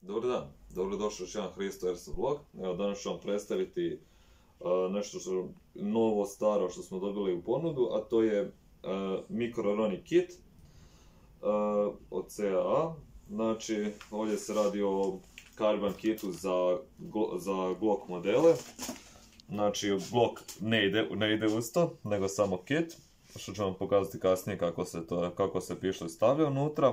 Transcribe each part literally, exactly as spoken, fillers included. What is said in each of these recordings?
Dobar dan, dobrodošli još jedan Hristo Airsoft vlog. Evo, danas ću vam predstaviti uh, nešto što novo, staro što smo dobili u ponudu, a to je uh, Micro Roni kit uh, od C A A. Znači, ovdje se radi o Carbon kitu za, za Glock modele. Znači, blok ne ide, ne ide usto, nego samo kit, što ću vam pokazati kasnije kako se, to, kako se pištolj stavlja unutra.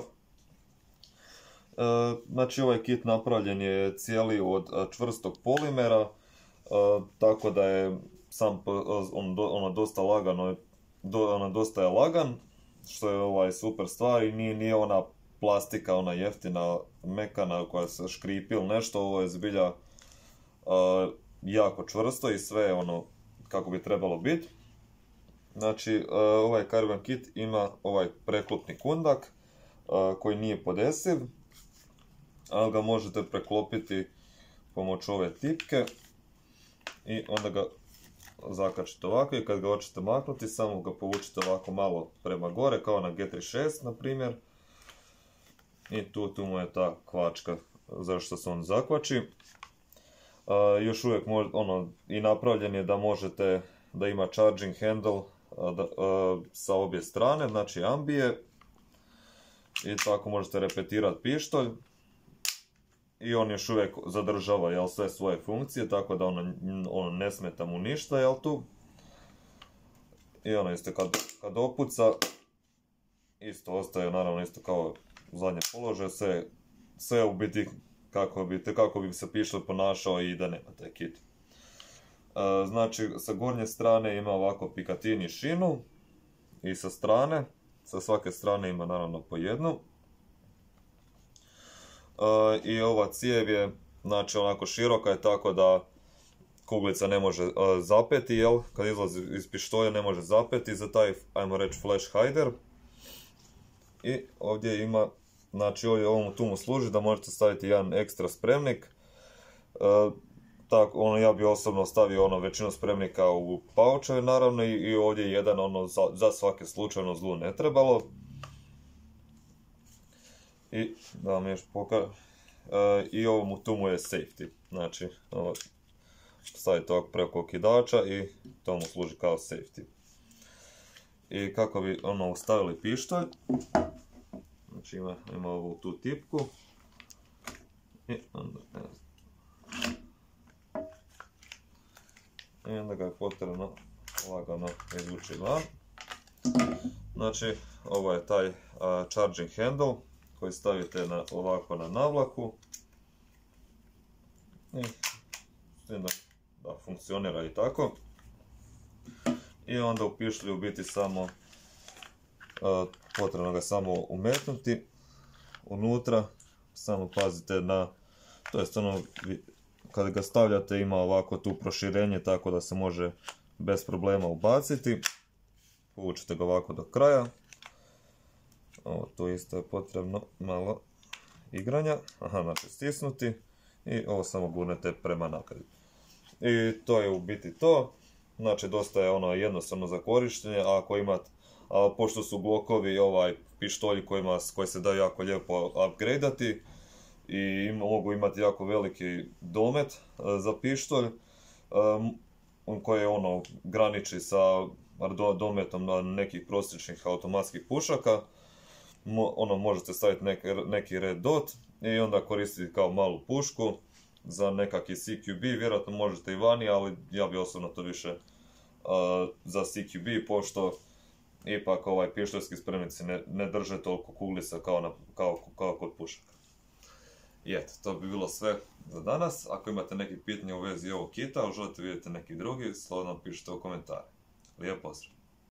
E, znači, ovaj kit napravljen je cijeli od čvrstog polimera, e, tako da je sam on, ono dosta lagano, do, ono dosta je lagan, što je ovaj super stvar i nije, nije ona plastika, ona jeftina, mekana koja se škripi ili nešto. Ovo je zbilja e, jako čvrsto i sve ono kako bi trebalo biti. Znači, e, ovaj Carbon kit ima ovaj preklopni kundak e, koji nije podesiv, ali ga možete preklopiti pomoću ove tipke i onda ga zakačite ovako i kad ga hoćete maknuti samo ga povučite ovako malo prema gore kao na G trideset šest na primjer i tu, tu mu je ta kvačka zašto se on zakvači. A, još uvijek može, ono, i napravljen je da možete da ima charging handle a, da, a, sa obje strane, znači ambije, i tako možete repetirati pištolj. I on još uvijek zadržava, jel, sve svoje funkcije, tako da ono, ono ne smeta mu ništa, jel, tu. I ono isto kad, kad opuca, isto ostaje naravno isto kao zadnje položaje, sve, sve u biti kako bi, kako bi se pištolj ponašao i da nema taj kit. E, znači, sa gornje strane ima ovako Picatinny šinu i sa strane, sa svake strane ima naravno po jednu. Uh, i ova cijev je, znači, onako široka je tako da kuglica ne može uh, zapeti, jel, kad izlazi iz pištolja ne može zapeti za taj, ajmo reći, flash hider. I ovdje ima, znači ovdje ovom tu mu služi da možete staviti jedan ekstra spremnik. Uh, tako, ono, ja bi osobno stavio ono većinu spremnika u paučeve naravno i, i ovdje jedan ono za, za svake slučajno zlu ne trebalo. I da vam još pokažem, e, i ovo mu, tu mu je safety, znači ovo, stavite ovako preko okidača i to mu služi kao safety. I kako bi ono ustavili pištolj, znači ima, ima ovu tu tipku i onda, i onda ga je potrebno lagano izvući van. Znači, ovo je taj a, charging handle koji stavite na, ovako na navlaku i da, da funkcionira i tako. I onda u pištolju biti samo uh, potrebno ga samo umetnuti unutra, samo pazite na, to jest ono, kad ga stavljate ima ovako tu proširenje tako da se može bez problema ubaciti. Povučite ga ovako do kraja. Ovo tu isto je potrebno malo igranja, aha, znači stisnuti i ovo samo gurnete prema naprijed. I to je u biti to, znači dosta je ono jednostavno za korištenje, a ako imate, a pošto su Glockovi ovaj pištolji kojima, koji se daju jako lijepo upgradeati i im, mogu imati jako veliki domet a, za pištolj, a, koji je ono graniči sa do, dometom na nekih prosječnih automatskih pušaka. Mo, ono možete staviti nek, neki red dot i onda koristiti kao malu pušku za nekakvi C Q B, vjerojatno možete i vani, ali ja bi osobno to više uh, za C Q B, pošto ipak ovaj pištoljski spremnici ne, ne drže toliko kuglica kao, na, kao, kao kod pušaka. I eto, to bi bilo sve za danas. Ako imate neki pitanje u vezi ovog kita, ili želite vidjeti neki drugi, slobodno pišite u komentare. Lijep pozdrav!